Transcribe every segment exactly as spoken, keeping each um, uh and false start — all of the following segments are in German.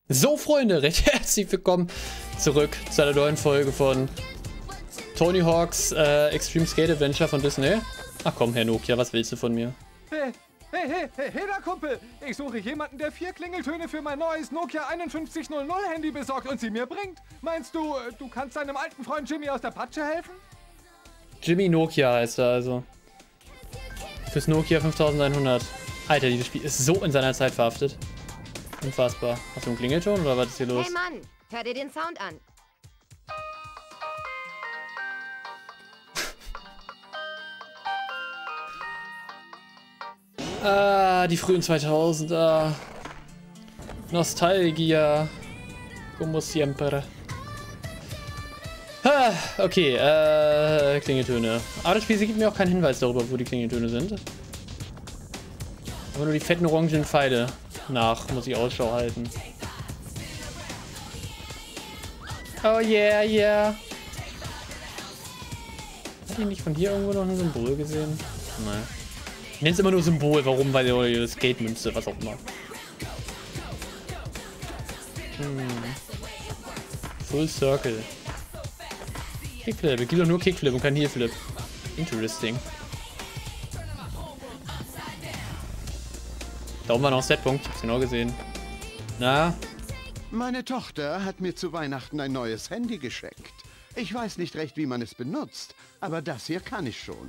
So, Freunde, recht herzlich willkommen zurück zu einer neuen Folge von Tony Hawk's äh, Extreme Skate Adventure von Disney. Ach komm, Herr Nokia, was willst du von mir? Hey, hey, hey, hey, hey da, Kumpel! Ich suche jemanden, der vier Klingeltöne für mein neues Nokia einundfünfzig null null Handy besorgt und sie mir bringt. Meinst du, du kannst deinem alten Freund Jimmy aus der Patsche helfen? Jimmy Nokia heißt er also. Fürs Nokia fünftausendeinhundert. Alter, dieses Spiel ist so in seiner Zeit verhaftet. Unfassbar. Hast du einen Klingelton oder was ist hier los? Hey Mann, hör dir den Sound an. Ah, die frühen zweitausender. Nostalgia. Como siempre. Ah, okay, äh, Klingeltöne. Aber das Spiel gibt mir auch keinen Hinweis darüber, wo die Klingeltöne sind. Aber nur die fetten orangen Pfeile nach, muss ich Ausschau halten. Oh yeah, yeah. Hat ich nicht von hier irgendwo noch ein Symbol gesehen? Nein. Ich nenne es immer nur Symbol, warum? Weil ihr Skate-Münze, was auch immer. Hm. Full Circle. Kickflip, es gibt doch nur Kickflip und kein Heelflip. Interesting. Da oben war noch ein Setpunkt, ich hab's genau gesehen. Na? Meine Tochter hat mir zu Weihnachten ein neues Handy geschenkt. Ich weiß nicht recht, wie man es benutzt, aber das hier kann ich schon.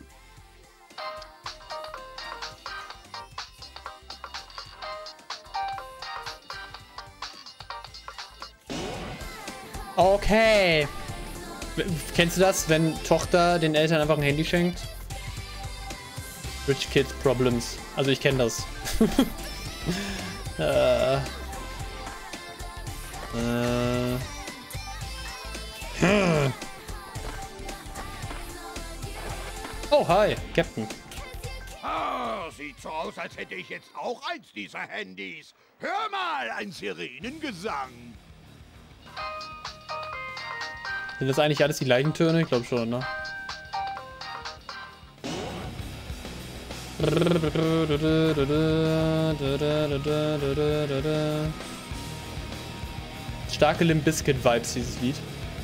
Okay. Kennst du das, wenn Tochter den Eltern einfach ein Handy schenkt? Rich Kids Problems. Also ich kenne das. äh. Äh. Hm. Oh, hi, Captain. Ah, sieht so aus, als hätte ich jetzt auch eins dieser Handys. Hör mal, ein Sirenengesang. Sind das eigentlich alles die gleichen Töne? Ich glaube schon, ne? Starke Limp Bizkit Vibes, dieses Lied.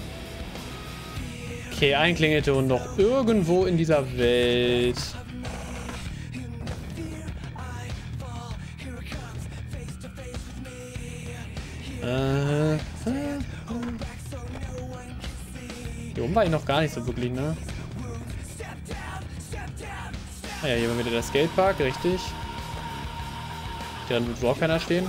Okay, ein Klingelton noch irgendwo in dieser Welt. Äh, hier oben war ich noch gar nicht so wirklich, ne? Ah ja, hier war wieder der Skatepark, richtig. Dann wird auch keiner stehen.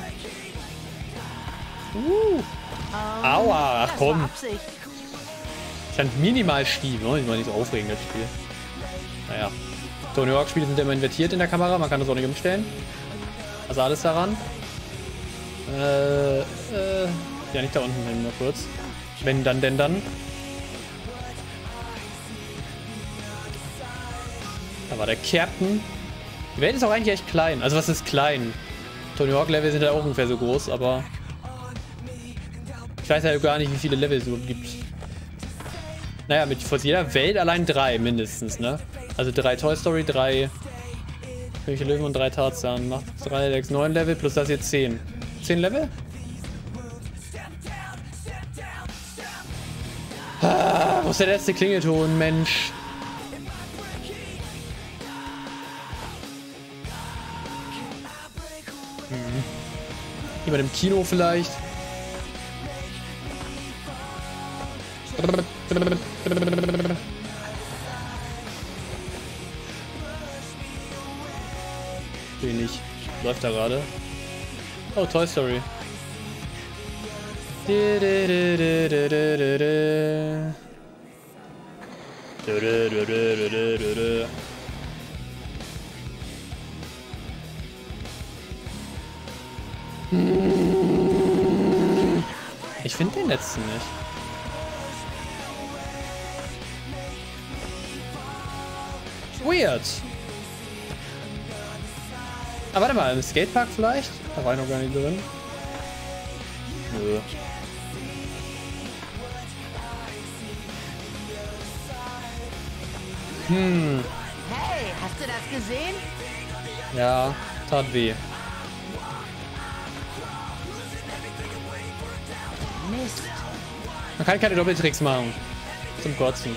Uh. Aua, ach komm. Stand minimal schief, ne? Ich meine, nicht so aufregend, das Spiel. Naja. Tony Hawk Spiele sind immer invertiert in der Kamera, man kann das auch nicht umstellen. Also alles daran. Äh, äh, ja, nicht da unten hin, nur kurz. Wenn dann, denn dann. Da war der Captain. Die Welt ist auch eigentlich echt klein. Also was ist klein? Tony Hawk Level sind ja auch ungefähr so groß, aber ich weiß ja gar nicht, wie viele Level es überhaupt gibt. Naja, mit von jeder Welt allein drei mindestens, ne? Also drei Toy Story, drei König der Löwen und drei Tarzan. Macht drei, sechs, neun Level plus das hier zehn. zehn Level? Ah, wo ist der letzte Klingelton, Mensch? Hm. Jemand im Kino vielleicht? Wenig. Läuft da gerade. Oh, Toy Story. Ich finde den letzten nicht. Weird. Ah, warte mal, im Skatepark vielleicht? Da war ich noch gar nicht drin. Nö. Hm. Hey, hast du das gesehen? Ja, tat weh. Mist. Man kann keine Doppeltricks machen. Zum Kotzen.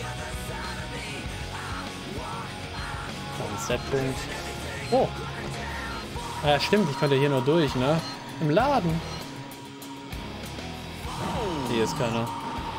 Noch ein Setpunkt. Oh. Ah, ja, stimmt. Ich konnte hier nur durch, ne? Im Laden. Hier ist keiner.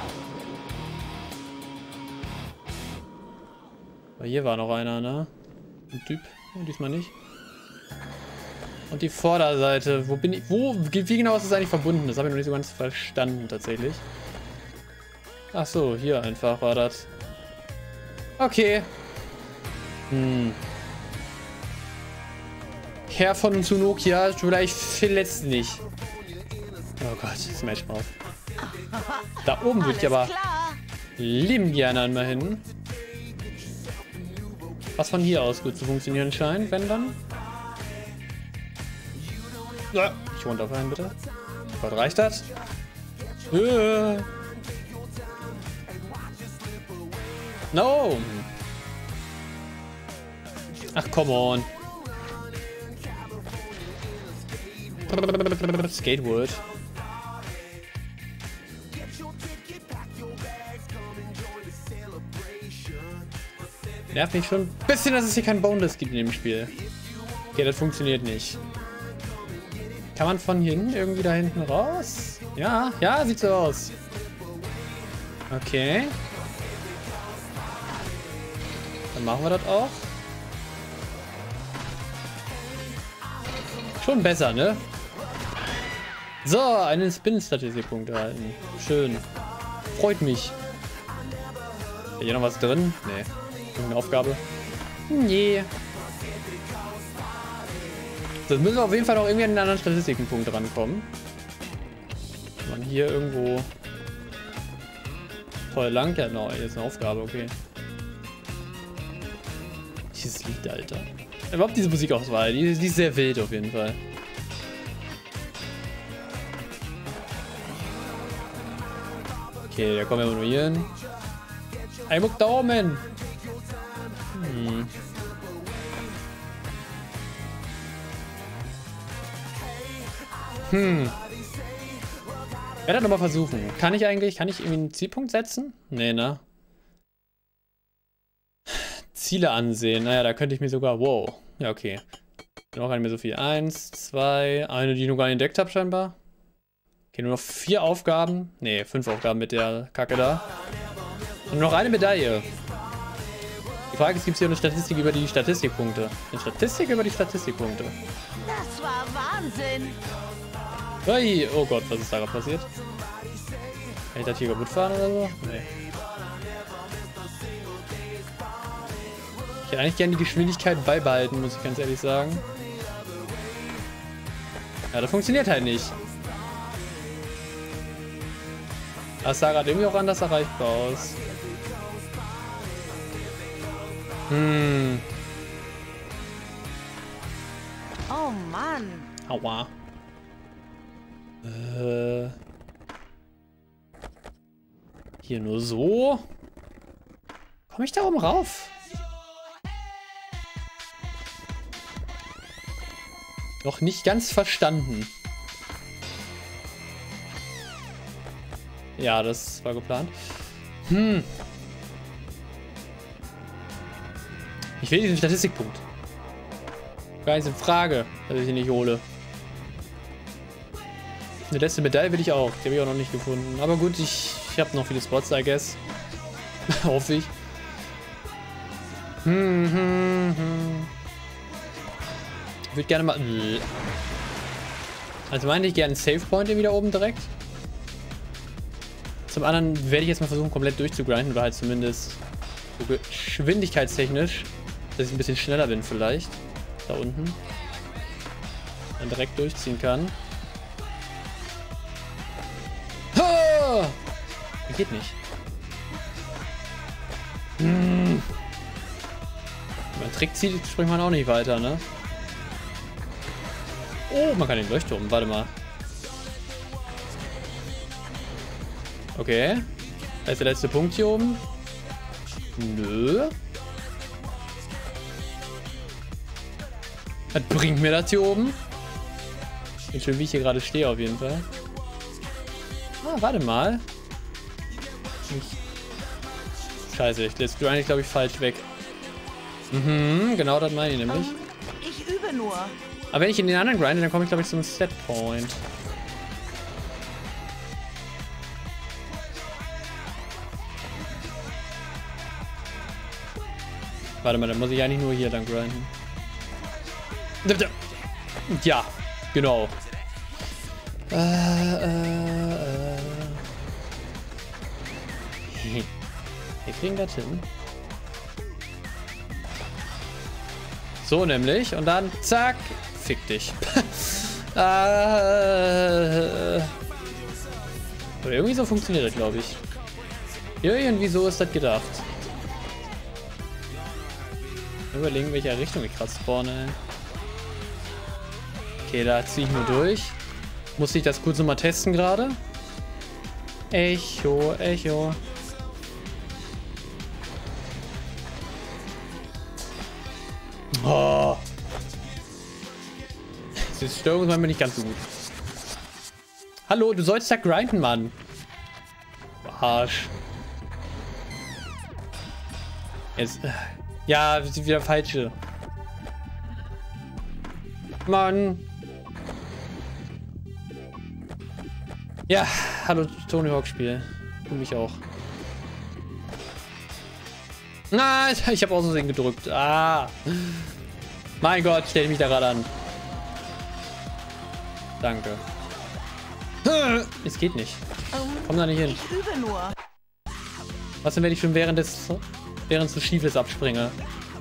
Aber hier war noch einer, ne? Ein Typ. Und diesmal nicht. Und die Vorderseite. Wo bin ich? Wo? Wie genau ist das eigentlich verbunden? Das habe ich noch nicht so ganz verstanden, tatsächlich. Ach so, hier einfach war das. Okay. Hm. Herr von zu Nokia, vielleicht verletzt nicht. Oh Gott, Smash Mouth. Da oben würde ich aber Klar. lieben gerne einmal hin. Was von hier aus gut zu funktionieren scheint, wenn dann. Ja, ich runterfallen bitte. Gott, reicht das? Äh. No! Ach, come on. Skatewood. Nervt mich schon ein bisschen, dass es hier kein Boneless gibt in dem Spiel. Okay, das funktioniert nicht. Kann man von hier hinten irgendwie da hinten raus? Ja, ja, sieht so aus. Okay. Dann machen wir das auch. Schon besser, ne? So, einen Spin-Statistikpunkt erhalten. Schön. Freut mich. Ist hier noch was drin? Nee. Irgendeine Aufgabe? Nee. Das müssen wir auf jeden Fall noch irgendwie an den anderen Statistikenpunkt rankommen. Wenn man hier irgendwo voll lang. Ja, no, hier ist eine Aufgabe, okay. Dieses Lied, Alter. Überhaupt diese Musikauswahl, die, die ist sehr wild auf jeden Fall. Okay, da kommen wir nur hier hin. Ein Muck Daumen! Hm. Hm. Ich werde das nochmal versuchen. Kann ich eigentlich, kann ich irgendwie einen Zielpunkt setzen? Nee, ne? Ziele ansehen. Naja, da könnte ich mir sogar... Wow. Ja, okay. Noch gar nicht mehr so viel. Eins, zwei... Eine, die ich noch gar nicht entdeckt habe, scheinbar. Okay, nur noch vier Aufgaben. Nee, fünf Aufgaben mit der Kacke da. Und noch eine Medaille. Die Frage ist, gibt es hier eine Statistik über die Statistikpunkte? Eine Statistik über die Statistikpunkte. Das war Wahnsinn. Hey, oh Gott, was ist da gerade passiert? Kann ich das hier kaputt fahren oder so? Nee. Ich hätte eigentlich gerne die Geschwindigkeit beibehalten, muss ich ganz ehrlich sagen. Ja, das funktioniert halt nicht. Das sah gerade irgendwie auch anders erreichbar aus. Hm. Oh Mann. Aua. Äh. Hier nur so. Komme ich da oben rauf? Noch nicht ganz verstanden. Ja, das war geplant. Hm. Ich will diesen Statistikpunkt. Gar nicht in Frage, dass ich ihn nicht hole. Eine letzte Medaille will ich auch. Die habe ich auch noch nicht gefunden. Aber gut, ich, ich habe noch viele Spots, I guess. Hoffe ich. Hm, hm, hm. Ich würde gerne mal... Also meinte ich gerne einen Save Point wieder oben direkt. Zum anderen werde ich jetzt mal versuchen, komplett durchzugrinden. Oder halt zumindest so geschwindigkeitstechnisch, dass ich ein bisschen schneller bin vielleicht. Da unten. Dann direkt durchziehen kann. Ha! Geht nicht. Hm. Wenn man Trick zieht, springt man auch nicht weiter, ne? Oh, man kann den Leuchtturm. Warte mal. Okay. Da ist der letzte Punkt hier oben. Nö. Was bringt mir das hier oben? Bin schön, wie ich hier gerade stehe, auf jeden Fall. Ah, warte mal. Ich... Scheiße, ich lässt du eigentlich, glaube ich, falsch weg. Mhm, genau das meine ich nämlich. Um, ich übe nur. Aber wenn ich in den anderen grinde, dann komme ich, glaube ich, zum Setpoint. Warte mal, dann muss ich eigentlich nur hier dann grinden. Ja, genau. Äh, äh, äh. Wir kriegen das hin. So nämlich. Und dann zack. Fick dich. äh, Oder irgendwie so funktioniert das, glaube ich. Irgendwie so ist das gedacht. Überlegen, welche Richtung ich gerade spawne. Okay, da ziehe ich nur durch. Muss ich das kurz nochmal testen gerade? Echo, Echo. Oh. Die Störung ist manchmal nicht ganz so gut. Hallo, du sollst da grinden, Mann. Arsch. Jetzt. Ja, das ist wieder falsche. Mann. Ja, hallo Tony Hawk Spiel. Du mich auch. Na, ich habe aus Versehen gedrückt. Ah. Mein Gott, stell mich da gerade an. Danke. Es geht nicht. Komm da nicht hin. Ich übe nur. Was denn, wenn ich schon während des während es so schief ist abspringe?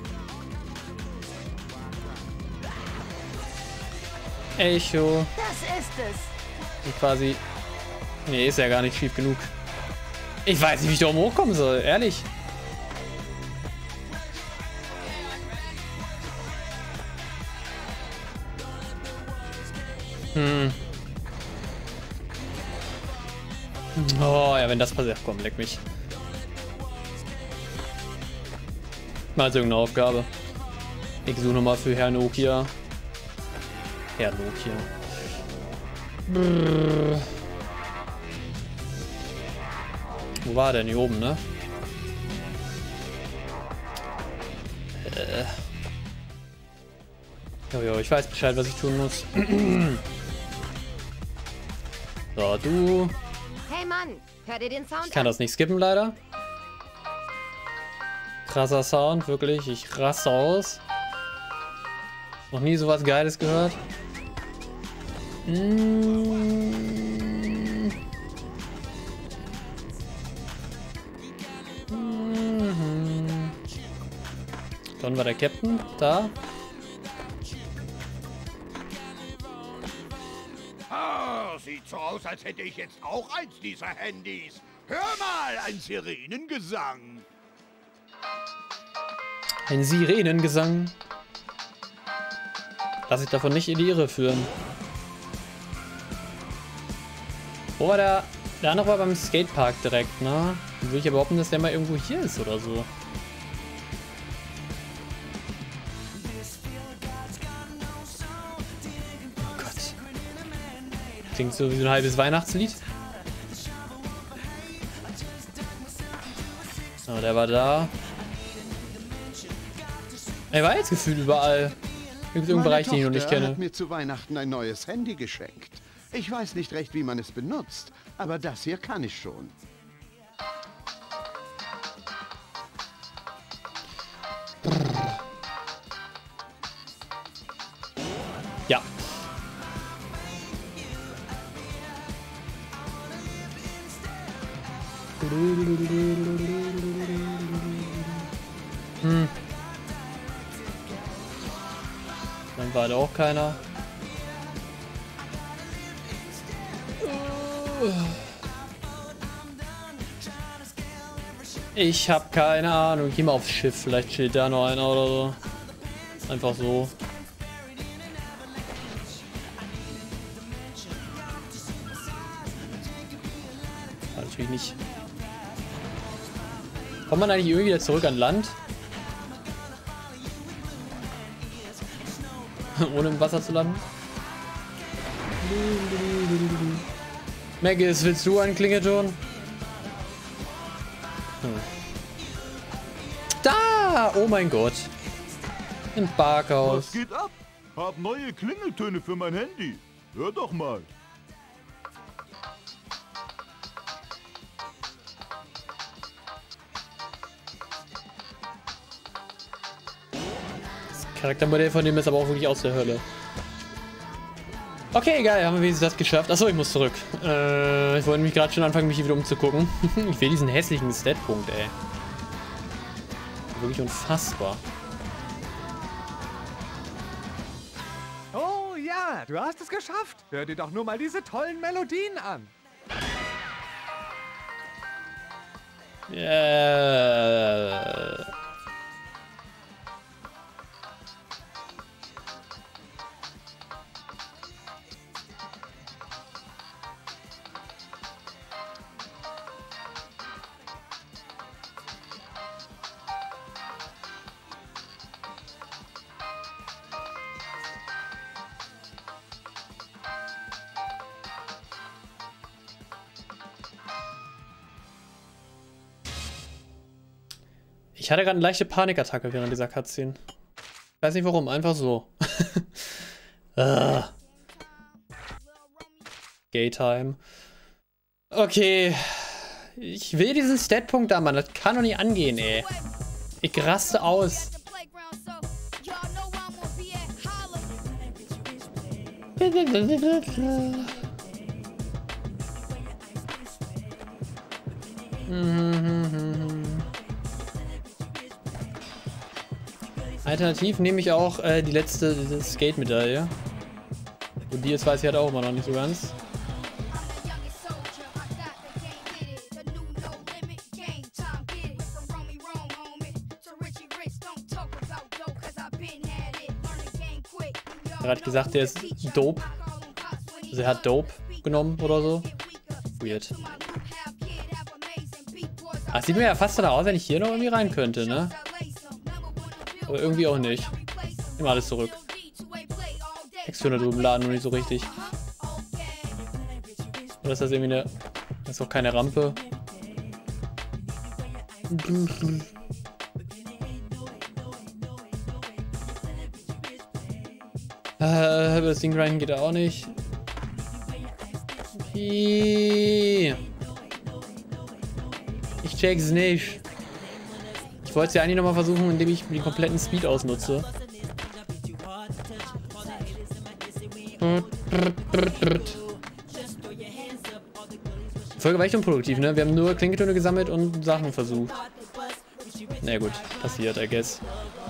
Echo. Das ist es. Und quasi. Nee, ist ja gar nicht schief genug. Ich weiß nicht, wie ich da oben hochkommen soll, ehrlich. Hm. Oh, ja, wenn das passiert, komm, leck mich. Mal so irgendeine Aufgabe. Ich suche nochmal für Herr Nokia. Herr Nokia. Brrr. Wo war der denn? Hier oben, ne? Äh. Jojo, ich weiß Bescheid, was ich tun muss. So, du. Hey Mann, hör dir den Sound Ich kann an. das nicht skippen, leider. Krasser Sound, wirklich. Ich raste aus. Noch nie sowas Geiles gehört. Mm. Mhm. Dann war der Captain da. Ah, sieht so aus, als hätte ich jetzt auch eins dieser Handys. Hör mal, ein Sirenengesang. Ein Sirenengesang. Lass ich davon nicht in die Irre führen. Wo war der? Der andere war beim Skatepark direkt, ne? Dann will ich ja behaupten, dass der mal irgendwo hier ist oder so. Oh Gott. Klingt so wie so ein halbes Weihnachtslied. Oh, der war da. Er war jetzt gefühlt überall. Gibt es irgendeinen Bereich, den ich noch nicht kenne. Meine Tochter hat mir zu Weihnachten ein neues Handy geschenkt. Ich weiß nicht recht, wie man es benutzt, aber das hier kann ich schon. Ja. Hm. Dann war da auch keiner. Ich habe keine Ahnung. Ich geh mal aufs Schiff. Vielleicht chillt da noch einer oder so. Einfach so. Ja, natürlich nicht. Kommt man eigentlich irgendwie wieder zurück an Land? Ohne im Wasser zu landen? Maggis, willst du einen Klingelton? Hm. Da! Oh mein Gott. Ein Parkhaus. Was geht ab? Hab neue Klingeltöne für mein Handy. Hör doch mal. Das Charaktermodell von dem ist aber auch wirklich aus der Hölle. Okay, egal, haben wir wenigstens das geschafft. Achso, ich muss zurück. Äh, ich wollte mich gerade schon anfangen, mich hier wieder umzugucken. Ich will diesen hässlichen Statpunkt, ey. Wirklich unfassbar. Oh ja, du hast es geschafft. Hör dir doch nur mal diese tollen Melodien an. Äh... Ich hatte gerade eine leichte Panikattacke während dieser Cutscene. Ich weiß nicht warum, einfach so. uh. Gay-Time. Okay. Ich will diesen Statpunkt da, Mann. Das kann doch nicht angehen, ey. Ich raste aus. Alternativ nehme ich auch äh, die letzte Skate-Medaille. Und die ist, weiß ich halt auch immer noch nicht so ganz. Er hat gesagt, der ist dope. Also er hat dope genommen oder so. Weird. Ach, sieht mir ja fast danach aus, wenn ich hier noch irgendwie rein könnte, ne? Aber irgendwie auch nicht. Immer alles zurück. Texturen da drüben laden nur nicht so richtig. Oder ist das irgendwie eine... Das ist doch keine Rampe. Äh, das Ding grinden geht auch nicht. Ich check's nicht. Ich wollte es ja eigentlich nochmal versuchen, indem ich den kompletten Speed ausnutze. Die Folge war echt unproduktiv, ne? Wir haben nur Klingeltöne gesammelt und Sachen versucht. Na gut, passiert, I guess.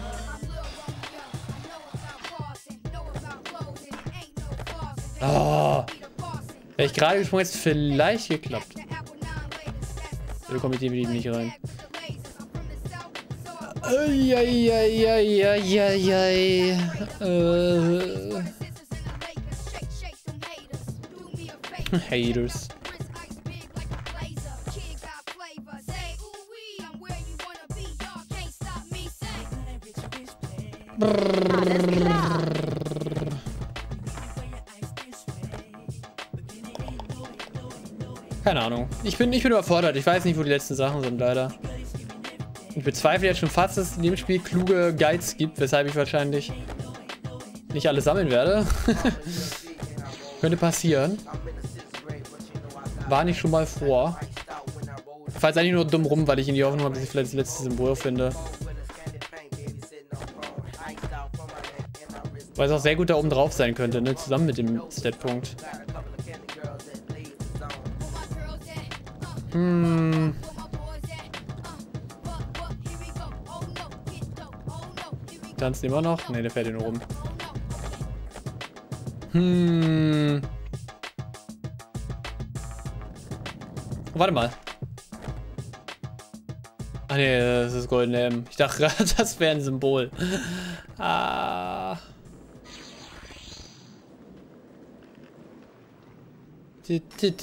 Oh. Wäre ich gerade gesprungen, jetzt vielleicht geklappt. Da komme ich definitiv nicht rein. Eieieiei. Äh. Haters. Keine Ahnung. Ich bin, ich bin überfordert. Ich weiß nicht, wo die letzten Sachen sind, leider. Ich bezweifle jetzt schon fast, dass es in dem Spiel kluge Guides gibt, weshalb ich wahrscheinlich nicht alles sammeln werde. Könnte passieren. War nicht schon mal vor. Ich fahre jetzt eigentlich nur dumm rum, weil ich in die Hoffnung habe, dass ich vielleicht das letzte Symbol finde. Weil es auch sehr gut da oben drauf sein könnte, ne? Zusammen mit dem Statpunkt. Hm. Tanzt immer noch? Ne, der fährt hier nur rum. Hm. Oh, warte mal. Ah ne, das ist Golden M. Ich dachte gerade, das wäre ein Symbol. Ah. Kann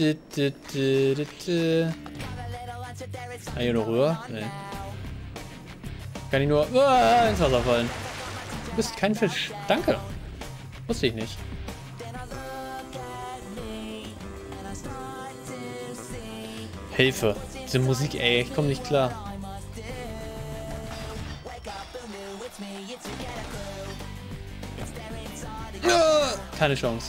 ich noch rüber? Nee. Kann ich nur uh, ins Wasser fallen. Du bist kein Fisch. Danke. Wusste ich nicht. Hilfe. Diese Musik, ey, ich komme nicht klar. Keine Chance.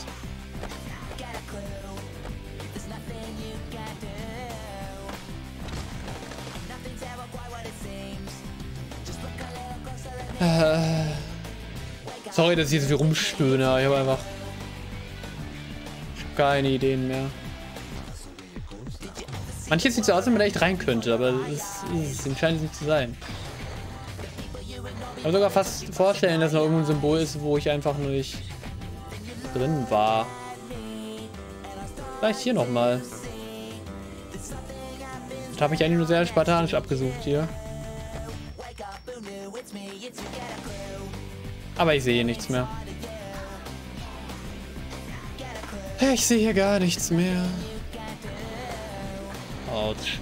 Äh, sorry, dass ich hier so viel rumstöhne. Ich habe einfach keine Ideen mehr. Manches sieht so aus, als wenn man da echt rein könnte, aber es scheint nicht zu sein. Ich kann mir sogar fast vorstellen, dass noch irgendein Symbol ist, wo ich einfach nur nicht drin war. Vielleicht hier nochmal. Das habe ich eigentlich nur sehr spartanisch abgesucht hier. Aber ich sehe hier nichts mehr. Ich sehe hier gar nichts mehr. Autsch.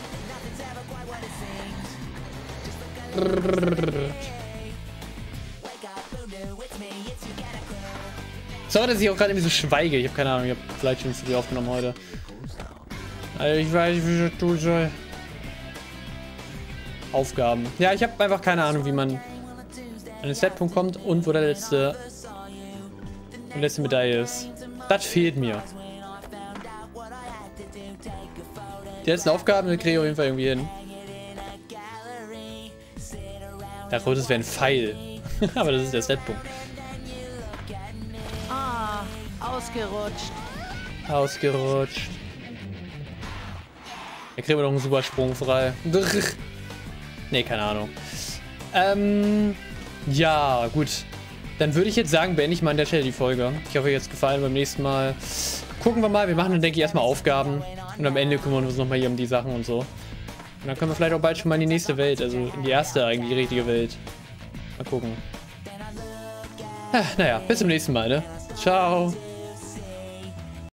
Sorry, dass ich auch gerade irgendwie so schweige. Ich habe keine Ahnung, ich habe vielleicht schon zu viel aufgenommen heute. Also ich weiß nicht, wie ich das tun soll. Aufgaben. Ja, ich habe einfach keine Ahnung, wie man an den Setpunkt kommt und wo der letzte, die letzte Medaille ist. Das fehlt mir. Die letzten Aufgaben kriege ich auf jeden Fall irgendwie hin. Der rote wäre ein Pfeil. Aber das ist der Setpunkt. Ah, ausgerutscht. Ausgerutscht. Da kriegen wir noch einen super Sprung frei. Ne, keine Ahnung. Ähm, ja, gut. Dann würde ich jetzt sagen, beende ich mal an der Stelle die Folge. Ich hoffe, euch hat es gefallen. Beim nächsten Mal gucken wir mal. Wir machen dann, denke ich, erstmal Aufgaben. Und am Ende kümmern wir uns nochmal hier um die Sachen und so. Und dann können wir vielleicht auch bald schon mal in die nächste Welt. Also in die erste eigentlich, die richtige Welt. Mal gucken. Ah, naja, bis zum nächsten Mal, ne? Ciao.